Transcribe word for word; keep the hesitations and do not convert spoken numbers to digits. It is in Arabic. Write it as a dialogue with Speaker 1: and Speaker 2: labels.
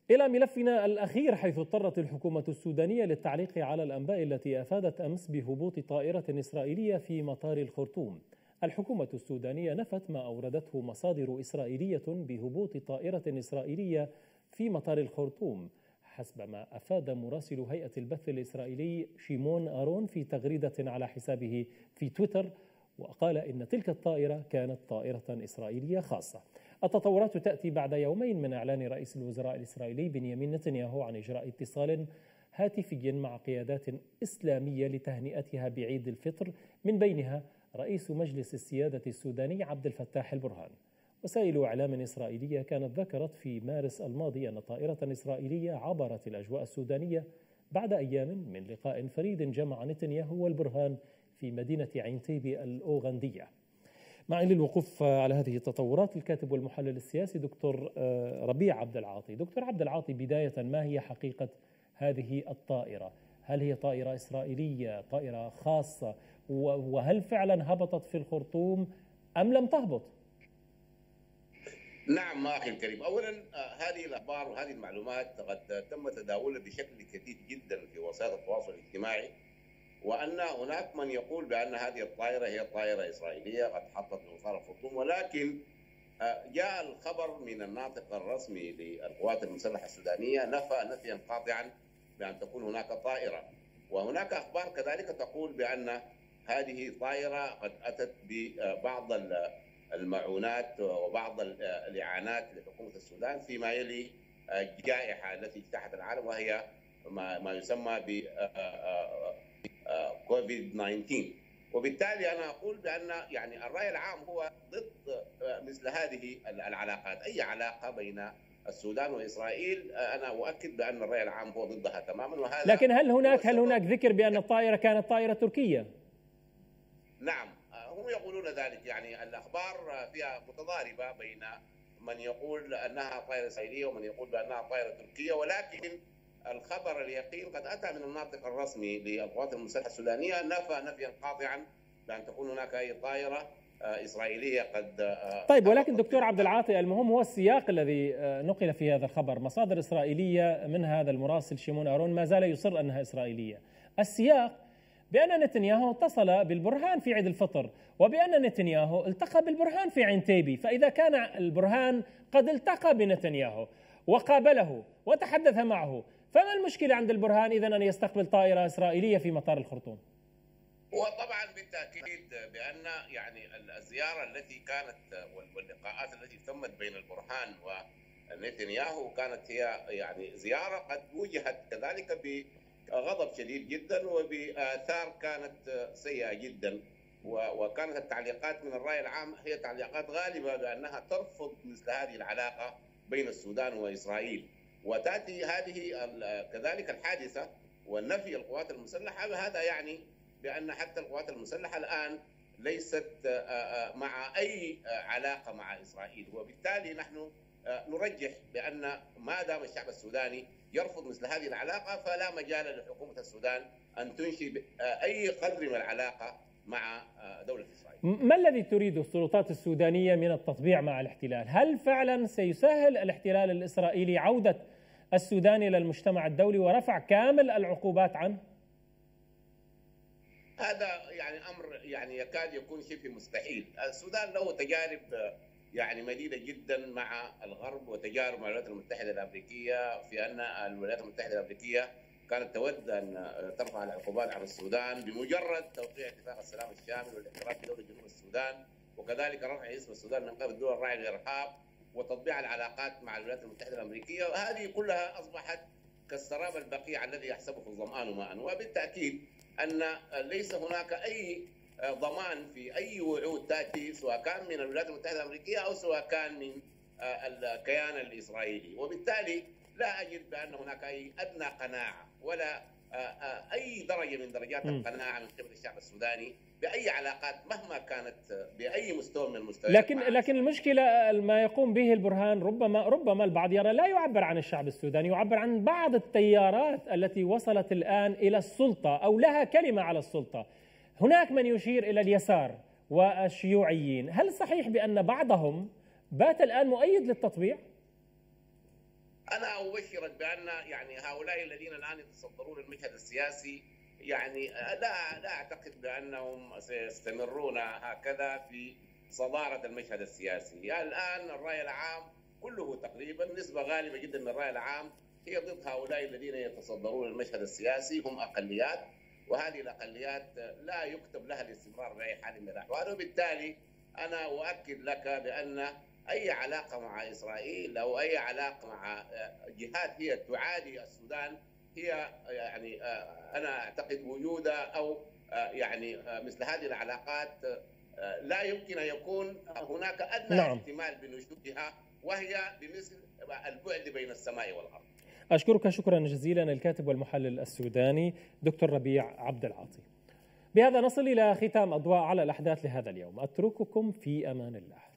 Speaker 1: إلى ملفنا الأخير، حيث اضطرت الحكومة السودانية للتعليق على الأنباء التي أفادت أمس بهبوط طائرة إسرائيلية في مطار الخرطوم. الحكومة السودانية نفت ما أوردته مصادر إسرائيلية بهبوط طائرة إسرائيلية في مطار الخرطوم، حسب ما أفاد مراسل هيئة البث الإسرائيلي شيمون آرون في تغريدة على حسابه في تويتر، وقال إن تلك الطائرة كانت طائرة إسرائيلية خاصة. التطورات تأتي بعد يومين من إعلان رئيس الوزراء الإسرائيلي بنيامين نتنياهو عن إجراء اتصال هاتفي مع قيادات إسلامية لتهنئتها بعيد الفطر، من بينها رئيس مجلس السيادة السوداني عبد الفتاح البرهان. وسائل إعلام إسرائيلية كانت ذكرت في مارس الماضي أن طائرة إسرائيلية عبرت الأجواء السودانية بعد أيام من لقاء فريد جمع نتنياهو والبرهان في مدينة عين-تيبي الأوغندية. معي للوقوف على هذه التطورات الكاتب والمحلل السياسي دكتور ربيع عبد العاطي. دكتور عبد العاطي، بداية ما هي حقيقة هذه الطائرة؟ هل هي طائرة إسرائيلية، طائرة خاصة، وهل فعلا هبطت في الخرطوم أم لم تهبط؟
Speaker 2: نعم أخي الكريم، أولا هذه الأخبار وهذه المعلومات قد تم تداولها بشكل كثير جدا في وسائل التواصل الاجتماعي، وأن هناك من يقول بأن هذه الطائرة هي طائرة إسرائيلية قد حطت في مطار الخرطوم، ولكن جاء الخبر من الناطق الرسمي للقوات المسلحة السودانية نفى نفيا قاطعا بأن تكون هناك طائرة. وهناك أخبار كذلك تقول بأن هذه الطائرة قد أتت ببعض المعونات وبعض الإعانات لحكومة السودان فيما يلي الجائحة التي اجتاحت العالم، وهي ما يسمى ب كوفيد تسعة عشر. وبالتالي أنا أقول بأن يعني الرأي العام هو ضد مثل هذه العلاقات، أي علاقة بين السودان وإسرائيل أنا أؤكد بأن الرأي العام هو ضدها تماما. وهذا
Speaker 1: لكن هل هناك هل هناك ذكر بأن الطائرة كانت طائرة تركية؟
Speaker 2: نعم، هم يقولون ذلك، يعني الأخبار فيها متضاربة بين من يقول أنها طائرة إسرائيلية ومن يقول بأنها طائرة تركية، ولكن الخبر اليقين قد أتى من الناطق الرسمي للقوات المسلحة السودانية نفى نفيا قاطعا بأن تكون هناك أي طائرة إسرائيلية قد.
Speaker 1: طيب، ولكن دكتور عبد العاطي، المهم هو السياق الذي نقل في هذا الخبر. مصادر إسرائيلية من هذا المراسل شيمون آرون ما زال يصر أنها إسرائيلية. السياق بأن نتنياهو اتصل بالبرهان في عيد الفطر، وبأن نتنياهو التقى بالبرهان في عين-تيبي، فإذا كان البرهان قد التقى بنتنياهو وقابله وتحدث معه، فما المشكلة عند البرهان إذن أن يستقبل طائرة إسرائيلية في مطار الخرطوم؟
Speaker 2: وطبعا بالتأكيد بأن يعني الزيارة التي كانت واللقاءات التي تمت بين البرهان ونتنياهو كانت هي يعني زيارة قد وجهت كذلك بغضب شديد جدا وبآثار كانت سيئة جدا، وكانت التعليقات من الرأي العام هي تعليقات غالبة بأنها ترفض مثل هذه العلاقة بين السودان وإسرائيل. وتأتي هذه كذلك الحادثة والنفي القوات المسلحة، وهذا يعني بأن حتى القوات المسلحة الآن ليست مع أي علاقة مع إسرائيل، وبالتالي نحن نرجح بأن ما دام الشعب السوداني يرفض مثل هذه العلاقة فلا مجال لحكومة السودان أن تنشئ أي قدر من العلاقة مع دولة إسرائيل.
Speaker 1: ما الذي تريد السلطات السودانية من التطبيع مع الاحتلال؟ هل فعلا سيسهل الاحتلال الإسرائيلي عودة السودان إلى المجتمع الدولي ورفع كامل العقوبات عنه؟
Speaker 2: هذا يعني أمر يعني يكاد يكون شبه مستحيل. السودان له تجارب يعني مديدة جدا مع الغرب وتجارب مع الولايات المتحدة الأمريكية، في أن الولايات المتحدة الأمريكية كانت تود أن ترفع العقوبات عن السودان بمجرد توقيع اتفاق السلام الشامل والاعتراف بدولة جنوب السودان، وكذلك رفع اسم السودان من قبل دول الراعي للإرهاب وتطبيع العلاقات مع الولايات المتحدة الأمريكية. وهذه كلها أصبحت كالسراب البقيع الذي يحسبه الظمآن ماء. وبالتأكيد أن ليس هناك أي ضمان في أي وعود تأتي سواء كان من الولايات المتحدة الأمريكية أو سواء كان من الكيان الإسرائيلي، وبالتالي لا أجد بأن هناك أي أدنى قناعة ولا أي درجة من درجات القناعة من قبل الشعب السوداني بأي علاقات مهما كانت بأي مستوى من المستويات.
Speaker 1: لكن لكن المشكلة ما يقوم به البرهان ربما ربما البعض يرى لا يعبر عن الشعب السوداني، يعبر عن بعض التيارات التي وصلت الآن إلى السلطة أو لها كلمة على السلطة. هناك من يشير إلى اليسار والشيوعيين، هل صحيح بأن بعضهم بات الآن مؤيد للتطبيع؟
Speaker 2: انا ابشرك بان يعني هؤلاء الذين الان يتصدرون المشهد السياسي يعني لا لا اعتقد بانهم سيستمرون هكذا في صداره المشهد السياسي. الان الراي العام كله تقريبا نسبه غالبه جدا من الراي العام هي ضد هؤلاء الذين يتصدرون المشهد السياسي، هم اقليات، وهذه الاقليات لا يكتب لها الاستمرار باي حال من الاحوال. وبالتالي انا اؤكد لك بان اي علاقه مع اسرائيل او اي علاقه مع جهات هي تعادي السودان هي يعني انا اعتقد وجودها او يعني مثل هذه العلاقات لا يمكن ان يكون هناك ادنى
Speaker 1: نعم.
Speaker 2: احتمال بنشوئها، وهي بمثل البعد بين السماء والارض.
Speaker 1: اشكرك شكرا جزيلا الكاتب والمحلل السوداني دكتور ربيع عبد العاطي. بهذا نصل الى ختام اضواء على الاحداث لهذا اليوم، اترككم في امان الله.